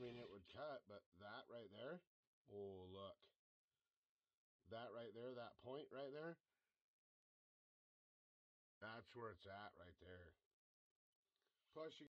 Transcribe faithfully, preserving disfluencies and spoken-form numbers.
mean, it would cut, but that right there, oh, look. That right there, that point right there, that's where it's at right there. Plus, you